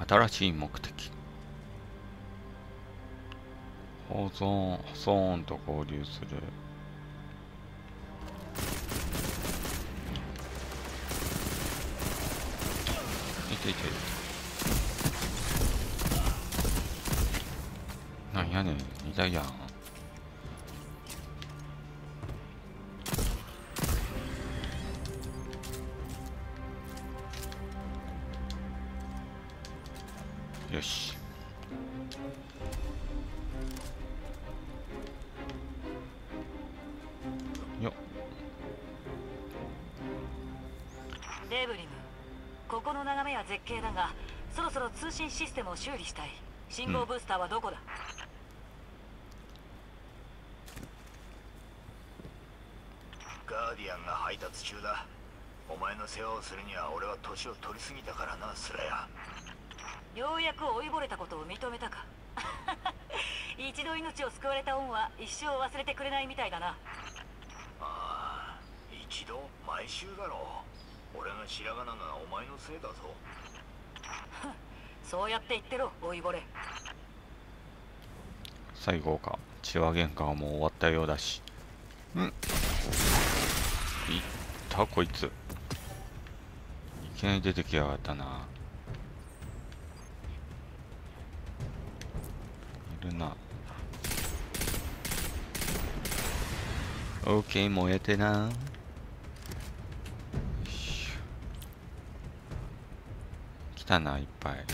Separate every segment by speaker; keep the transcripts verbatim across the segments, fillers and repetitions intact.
Speaker 1: 新しい目的。保存、保存と合流する。いていて。なんやねん、痛いやん。よし。よっ。
Speaker 2: デブリム、ここの眺めは絶景だが、そろそろ通信システムを修理したい。信号ブースターはどこだ？
Speaker 3: ガーディアンが配達中だ。お前の世話をするには俺は年を取りすぎたからな、スラヤ。
Speaker 2: ようやく老いぼれたことを認めたか。一度命を救われた恩は一生忘れてくれないみたいだな。
Speaker 3: ああ、一度毎週だろう。俺が白髪なのはお前のせいだぞ。
Speaker 2: そうやって言ってろ、老いぼれ。
Speaker 1: 最後か。血は喧嘩はもう終わったようだし。んいったこいつ。いきなり出てきやがったな。いるな。オーケー、燃えてな。よし。来たな、いっぱい。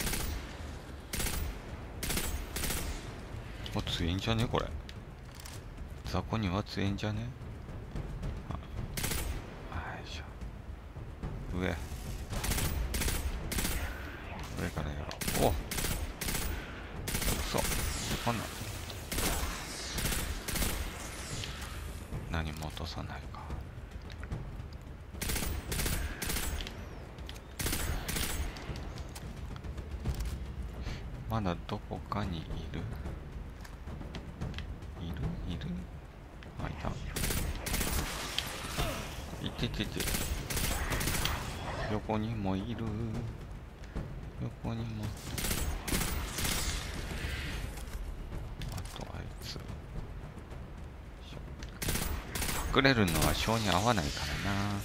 Speaker 1: お、強いんじゃねこれ。雑魚には強いんじゃね。あ、よいしょ。上。上からやろう。お、そう。こんなん。何も落とさないか。まだどこかにいる。いるいる。あ、いた。いててて。横にもいる。横にも。あとあいつ。隠れるのは性に合わないからな。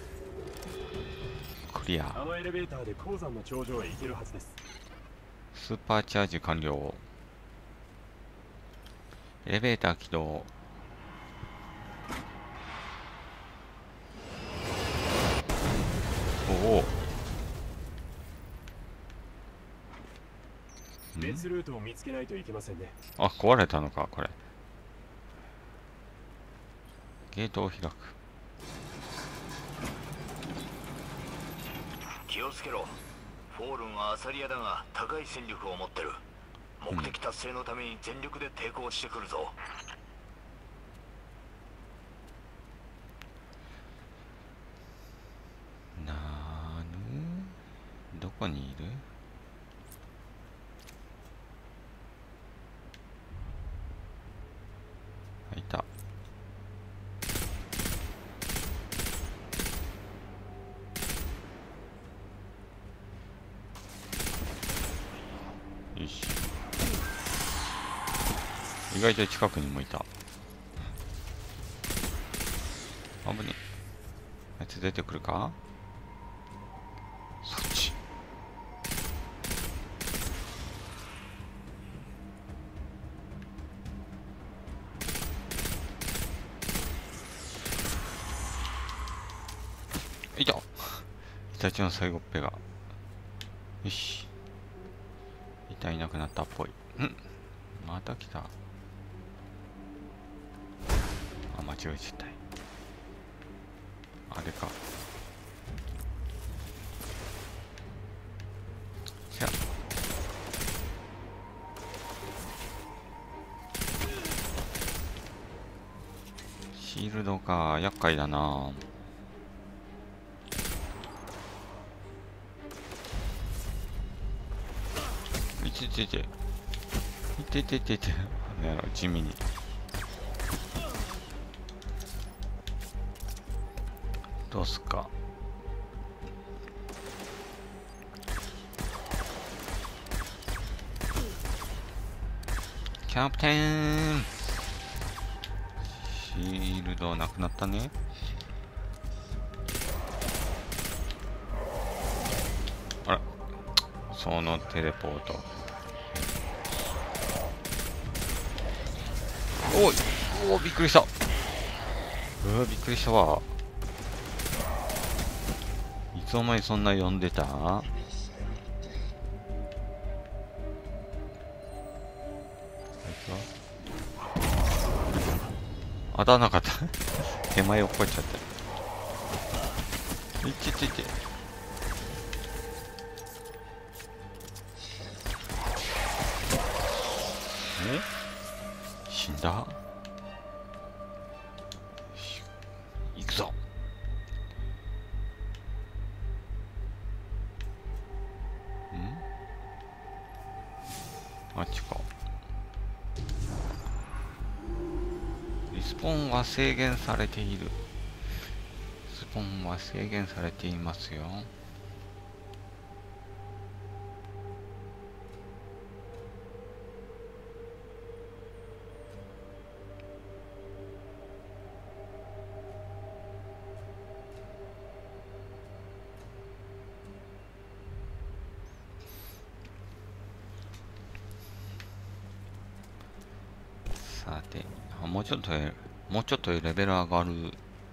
Speaker 1: クリア。
Speaker 4: あのエレベーターで鉱山の頂上へ行けるはずです。
Speaker 1: スーパーチャージ完了。エレベーター起動。おお。
Speaker 4: 別ルートを見つけないといけませんね。
Speaker 1: あ、壊れたのか、これ。ゲートを開く。
Speaker 3: 気をつけろ。フォールンはアサリアだが高い戦力を持ってる。目的達成のために全力で抵抗してくるぞ。
Speaker 1: なーぬどこにいる。あ、いた。よし。意外と近くにもいた。危ねえ。あいつ出てくるか。そっち。いた。イタチの最後っぺが。よし。いた、いなくなったっぽい。んまた来た。あ、間違えちゃった。あれか。じゃあ。シールドか。厄介だな。いててて。いてててて。やろ、地味に。どうすか。 キャプテン。シールドなくなったね。あら、そのテレポート。おい、おー、びっくりした。うわ、びっくりしたわ。いつの間にそんな呼んでた？あいつは当たらなかった。手前落っこっちゃった。いっちいっちいっち。え？死んだ？行くぞ。ん？あっちか。リスポーンは制限されている。リスポーンは制限されていますよ。さて、あ、もうちょっとやもうちょっとレベル上がる。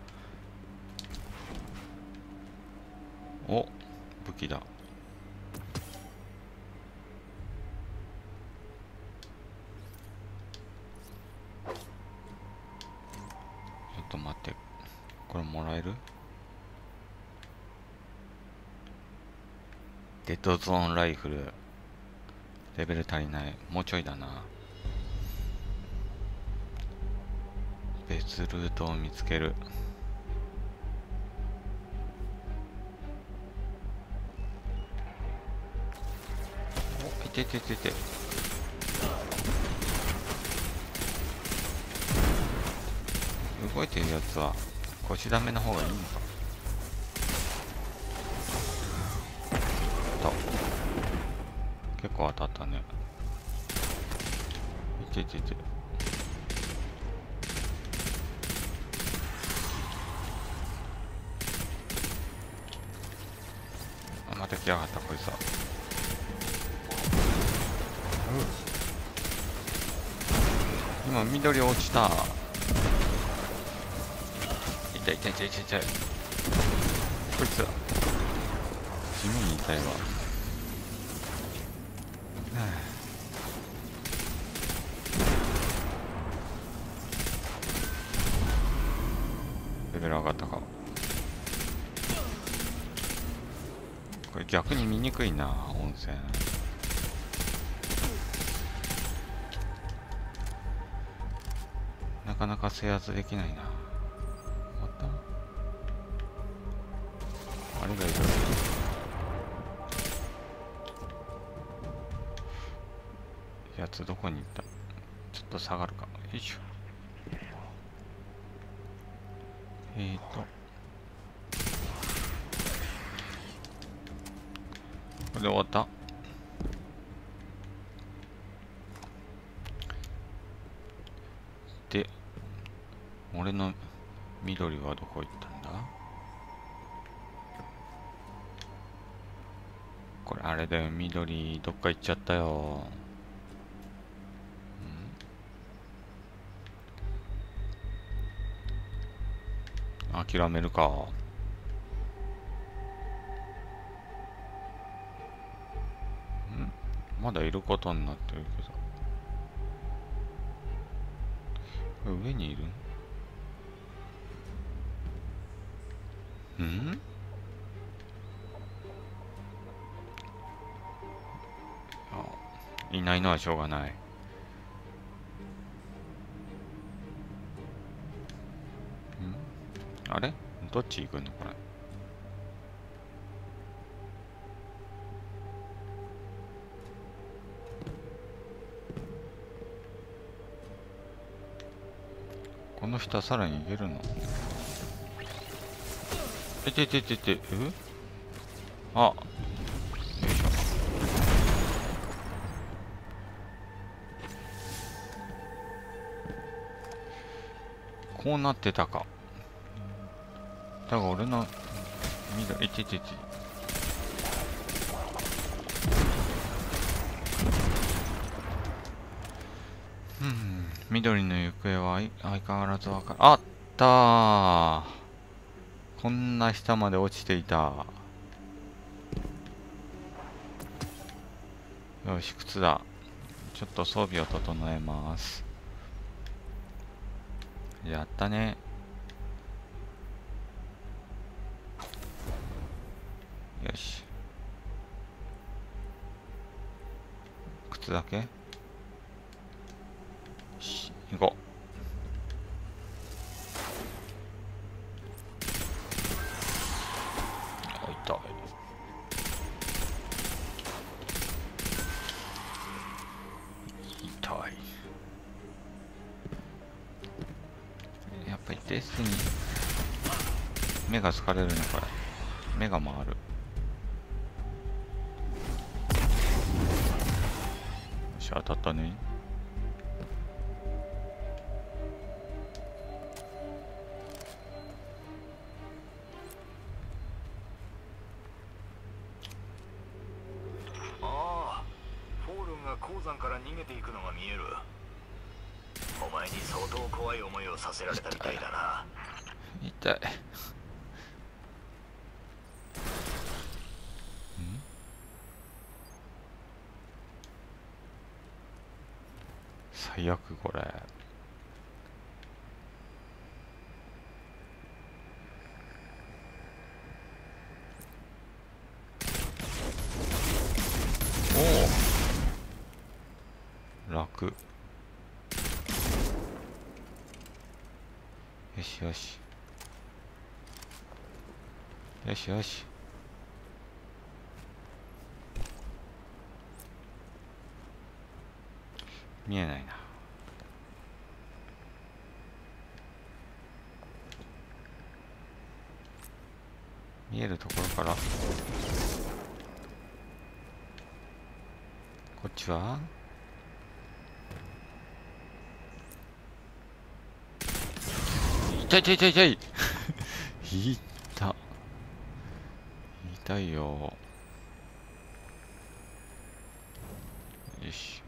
Speaker 1: お、武器だ。ちょっと待って、これもらえる？デッドゾーンライフル。レベル足りない。もうちょいだな。別ルートを見つける。お、いてててて。動いてるやつは腰ダメの方がいいのか。と結構当たったね。いててて。また来やがったこいつは。今緑落ちた。痛い痛い痛い痛い痛い。こいつは地味に痛いわ。レベル上がったか。これ逆に見にくいな、温泉。なかなか制圧できないな。またあれがいる。やつどこに行った？ちょっと下がるか。よいしょ。えーとこれで終わった。で、俺の緑はどこ行ったんだ？これあれだよ、緑どっか行っちゃったよ。ん？諦めるか。まだいることになってるけど。これ上にいる？ん？あ、いないのはしょうがない。ん？あれ？どっち行くのこれ。この人はさらに行けるの？えてててて、え？あ、よいしょ。 こうなってたか。だが俺の緑、いちいちいち。うん、緑の行方は相変わらずわかる。あったー。こんな下まで落ちていた。よし、靴だ。ちょっと装備を整えます。やったね。よし。靴だけ？よし、行こう。あ、痛い。痛い。やっぱりデスに目が疲れるね、これ。目が回る。当たったね。
Speaker 3: ああ、フォールンが鉱山から逃げていくのが見える。お前に相当怖い思いをさせられたみたいだな。
Speaker 1: 痛い。ん？最悪これ。おお、楽。よしよしよしよし。見えないな。見えるところからこっちは痛い痛い痛い痛い痛痛いよ。よし。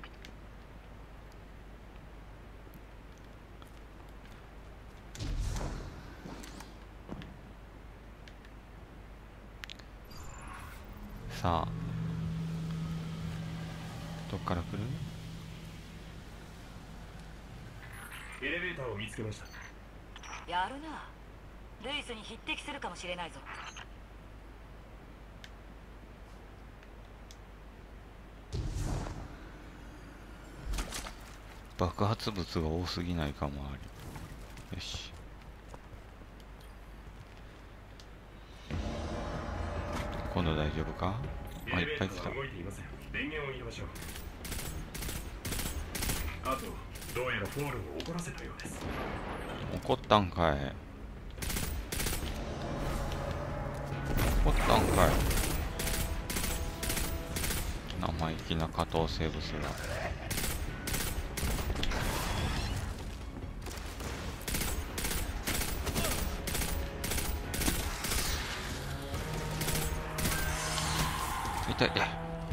Speaker 1: さあ、どっから来る？
Speaker 4: エレベーターを見つけました。
Speaker 2: やるな。ルイスに匹敵するかもしれないぞ。
Speaker 1: 爆発物が多すぎないかもあり。よし。今度大丈夫か？あ、いっぱい来た。
Speaker 4: 動いていません。電源を入れましょう。あと、どうやらフォールンを怒らせたようです。
Speaker 1: 怒ったんかい。怒ったんかい。生意気な下等生物が。痛い痛い痛い痛い痛い。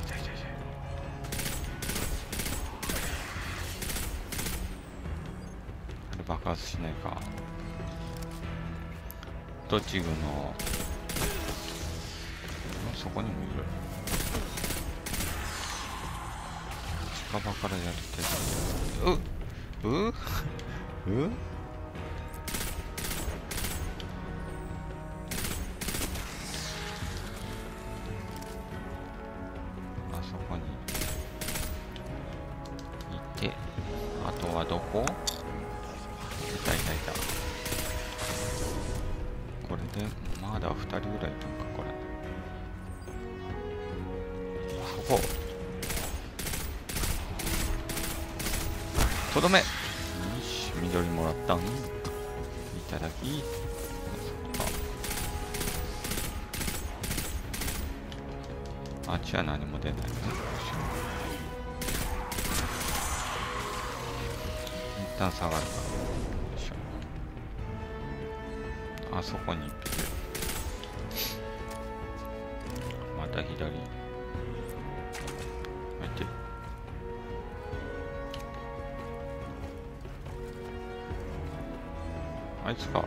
Speaker 1: あれ爆発しないか。栃木のそこにもいる。近場からやってる。うううあそこにいて、あとはどこ？いたいたいた。これでまだふたりぐらいいたのか、これ。そことどめ。よし、緑もらったん。いただき。あっちは何も出ないね。一旦下がるか。よいしょ。 あそこに行って、また左。待って。あいつか。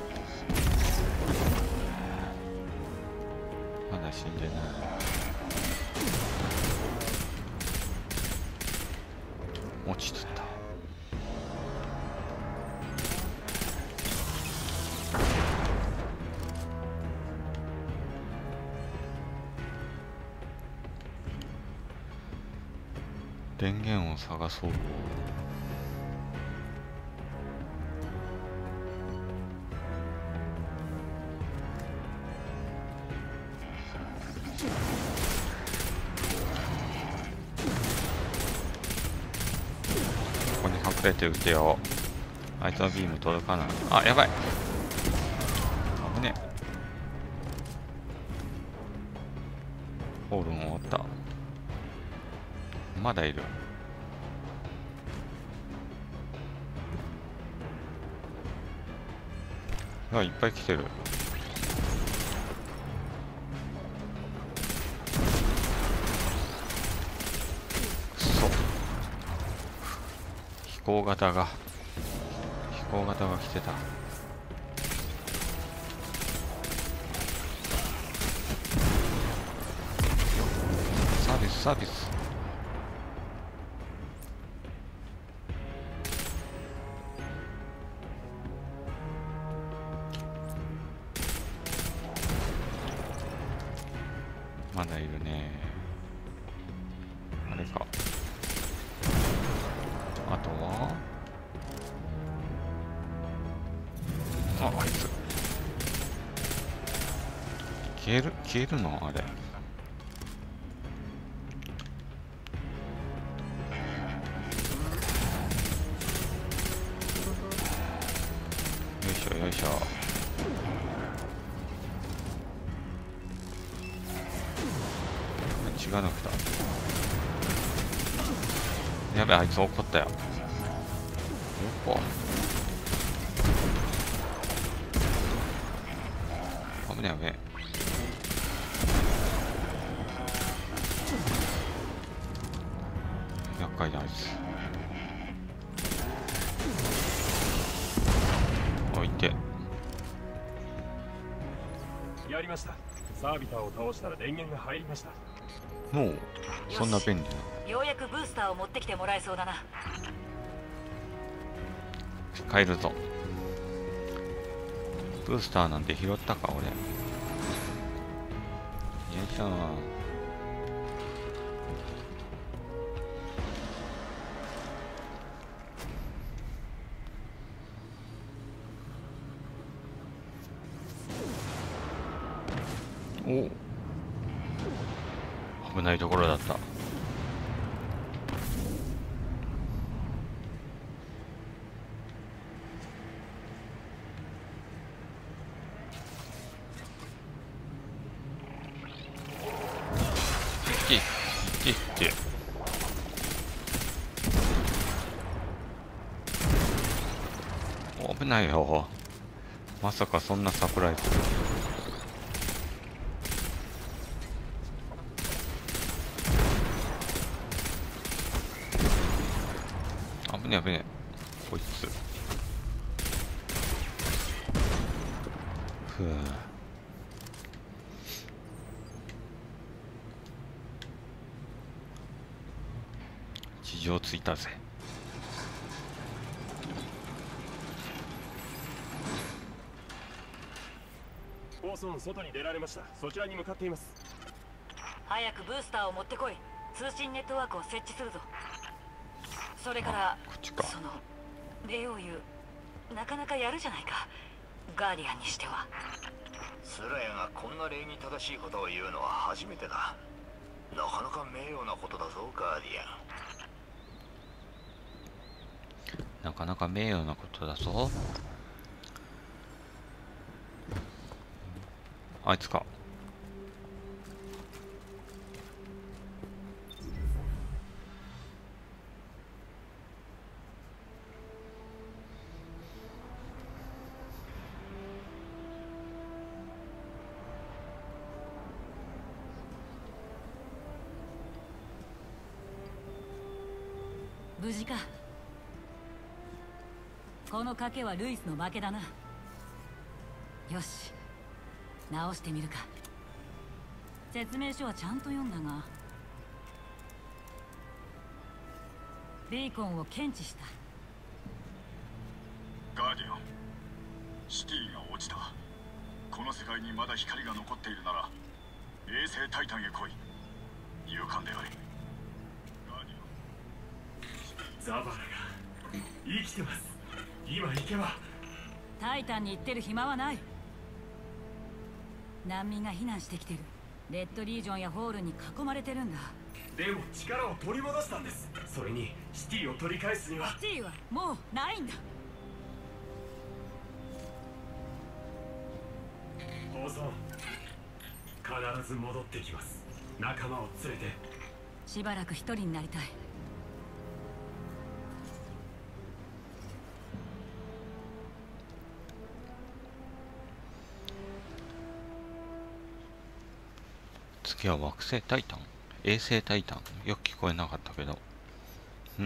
Speaker 1: まだ死んでない。落ちつった。電源を探そう。ここに隠れて撃てよ。あいつのビーム届かない。あ、やばい。危ねえ。ホールン終わった。まだいる。あ、いっぱい来てる。くそ。飛行型が飛行型が来てた。サービスサービス。まだいるね。あれか。あとはあ、あいつ消える消えるのあれ。よいしょよいしょ。違うの来た。やべえ、あいつ怒ったよ。おこ危ねえ危ねえ。厄介だあいつ。おいて。
Speaker 4: やりました。サービターを倒したら電源が入りました。
Speaker 1: もうそんな便利な。
Speaker 2: ようやくブースターを持ってきてもらえそうだな。
Speaker 1: 帰るぞ。ブースターなんて拾ったか俺。よいしょ。お、危ないところだった。いっていっていって。危ないよ。まさかそんなサプライズ。危ねえ危ねえ。こいつ。ふぅ。地上着いたぜ。
Speaker 4: オーソン、外に出られました。そちらに向かっています。
Speaker 2: 早くブースターを持ってこい。通信ネットワークを設置するぞ。それから
Speaker 1: こっちか。
Speaker 2: その礼を言う。なかなかやるじゃないか、ガーディアンにしては。
Speaker 3: スラヤがこんな礼儀正しいことを言うのは初めてだ。なかなか名誉なことだぞガーディアン。
Speaker 1: なかなか名誉なことだぞ。あいつか。
Speaker 2: 無事か。この賭けはルイスの負けだな。よし、直してみるか。説明書はちゃんと読んだが、ビーコンを検知した。
Speaker 5: ガーディアン、シティが落ちた。この世界にまだ光が残っているなら衛星タイタンへ来い。勇敢であれ。ガーディアン、
Speaker 4: ザバラが生きてます。今行けば。
Speaker 2: タイタンに行ってる暇はない。難民が避難してきてる。レッドリージョンやホールに囲まれてるんだ。
Speaker 4: でも力を取り戻したんです。それにシティを取り返すには。
Speaker 2: シティはもうないんだ。
Speaker 4: 放送必ず戻ってきます。仲間を連れて。
Speaker 2: しばらく一人になりたい。
Speaker 1: 次は惑星タイタン、衛星タイタン。よく聞こえなかったけど、うん。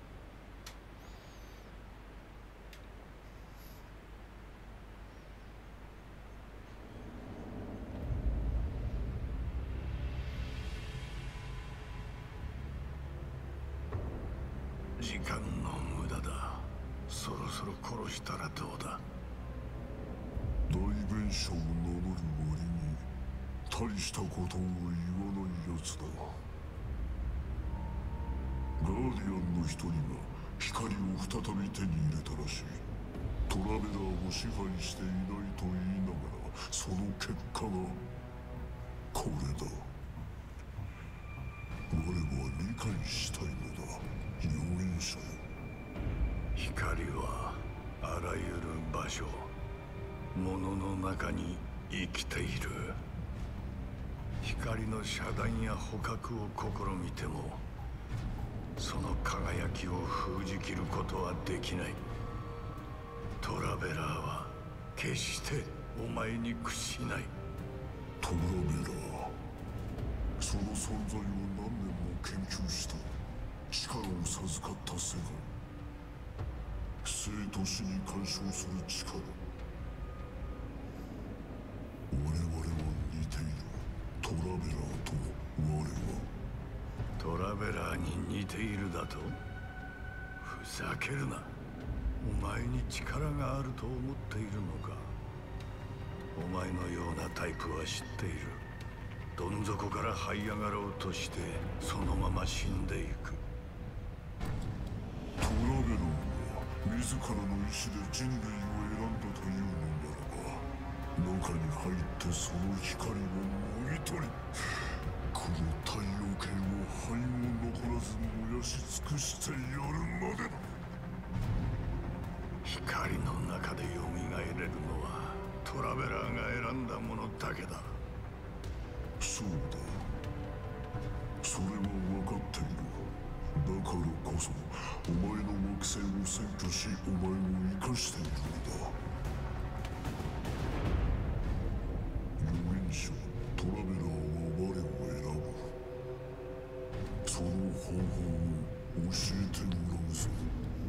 Speaker 6: 時間の無駄だ。そろそろ殺したらどうだ。
Speaker 7: 代弁者を名乗る割に大したことを言わないやつだ。ガーディアンの一人が光を再び手に入れたらしい。トラベラーを支配していないと言いながら、その結果がこれだ。我は理解したいのだ、預言者よ。
Speaker 6: 光はあらゆる場所、物の中に生きている。光の遮断や捕獲を試みても、その輝きを封じきることはできない。トラベラーは決してお前に屈しない。
Speaker 7: トラベラー、その存在を何年も研究した。力を授かった世界、生と死に干渉する力。我々は似ている。トラベラーと我は。
Speaker 6: トラベラーに似ているだと？ふざけるな。お前に力があると思っているのか。お前のようなタイプは知っている。どん底から這い上がろうとしてそのまま死んでいく。
Speaker 7: トラベラーが自らの意志で人類を選んだというのならば、中に入ってその光をもぎ取り、この太陽圏を灰も残らず燃やし尽くしてやるまでだ。
Speaker 6: 光の中でよみがえれるのはトラベラーが選んだものだけだ。
Speaker 7: そうだ、それは分かっている。だからこそお前の惑星を占拠し、お前を生かしているのだ。預言者トラベラーは我を選ぶ。その方法を教えてもらうぞ。